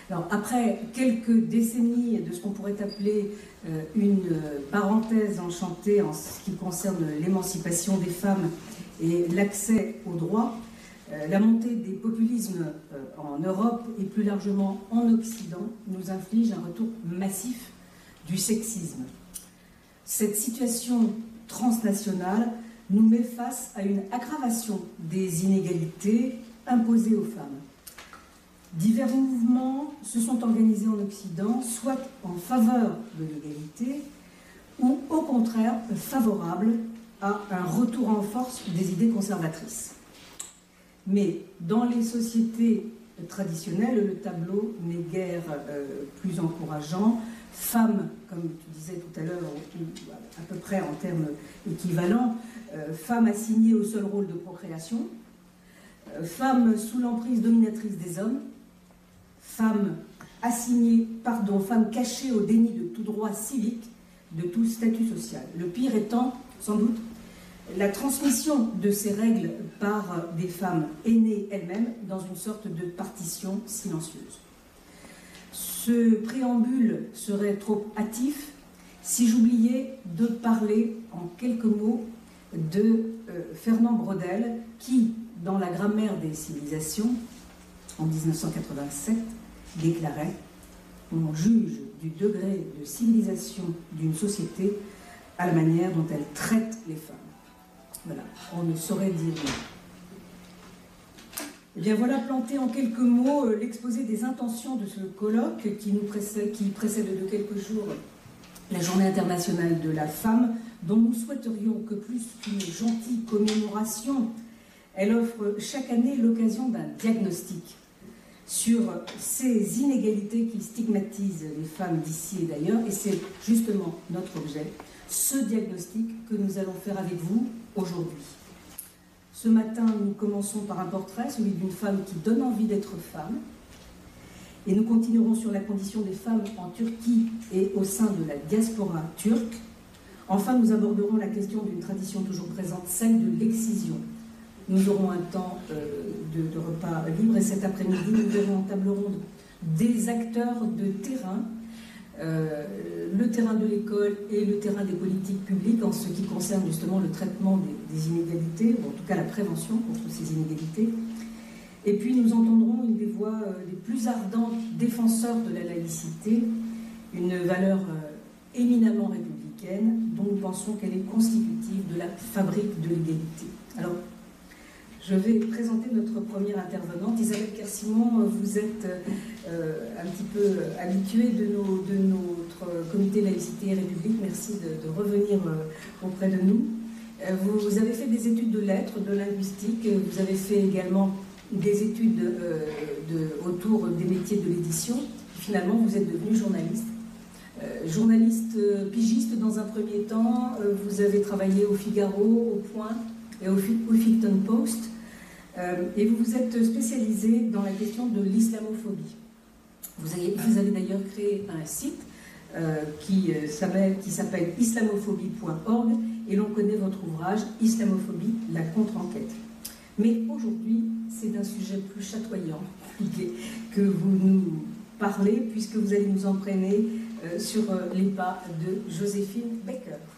Alors, après quelques décennies de ce qu'on pourrait appeler une parenthèse enchantée en ce qui concerne l'émancipation des femmes et l'accès aux droits, la montée des populismes en Europe et plus largement en Occident nous inflige un retour massif du sexisme. Cette situation transnationale nous met face à une aggravation des inégalités imposées aux femmes. Divers mouvements se sont organisés en Occident, soit en faveur de l'égalité, ou au contraire favorables à un retour en force des idées conservatrices. Mais dans les sociétés traditionnelles, le tableau n'est guère plus encourageant. Femmes, comme tu disais tout à l'heure, à peu près en termes équivalents, femmes assignées au seul rôle de procréation, femmes sous l'emprise dominatrice des hommes, femmes cachées au déni de tout droit civique, de tout statut social. Le pire étant, sans doute, la transmission de ces règles par des femmes aînées elles-mêmes dans une sorte de partition silencieuse. Ce préambule serait trop hâtif si j'oubliais de parler en quelques mots de Fernand Braudel qui, dans la grammaire des civilisations, en 1987, déclarait « On juge du degré de civilisation d'une société à la manière dont elle traite les femmes ». Voilà, on ne saurait dire mieux. Eh bien voilà planté en quelques mots l'exposé des intentions de ce colloque qui précède de quelques jours la Journée internationale de la femme, dont nous souhaiterions que plus qu'une gentille commémoration, elle offre chaque année l'occasion d'un diagnostic sur ces inégalités qui stigmatisent les femmes d'ici et d'ailleurs, et c'est justement notre objet, ce diagnostic que nous allons faire avec vous aujourd'hui. Ce matin, nous commençons par un portrait, celui d'une femme qui donne envie d'être femme, et nous continuerons sur la condition des femmes en Turquie et au sein de la diaspora turque. Enfin, nous aborderons la question d'une tradition toujours présente, celle de l'excision. Nous aurons un temps de repas libre et cet après-midi, nous verrons en table ronde des acteurs de terrain, le terrain de l'école et le terrain des politiques publiques en ce qui concerne justement le traitement des inégalités, ou en tout cas la prévention contre ces inégalités. Et puis nous entendrons une des voix les plus ardentes défenseurs de la laïcité, une valeur éminemment républicaine dont nous pensons qu'elle est constitutive de la fabrique de l'égalité. Alors, je vais présenter notre première intervenante. Isabelle Kersimon, vous êtes un petit peu habituée de notre comité laïcité et république. Merci de revenir auprès de nous. Vous avez fait des études de lettres, de linguistique. Vous avez fait également des études autour des métiers de l'édition. Finalement, vous êtes devenue journaliste. Journaliste pigiste dans un premier temps. Vous avez travaillé au Figaro, au Point et au Huffington Post. Et vous vous êtes spécialisé dans la question de l'islamophobie. Vous avez d'ailleurs créé un site qui s'appelle islamophobie.org et l'on connaît votre ouvrage « Islamophobie, la contre-enquête ». Mais aujourd'hui, c'est d'un sujet plus chatoyant que vous nous parlez, puisque vous allez nous entraîner sur les pas de Joséphine Baker.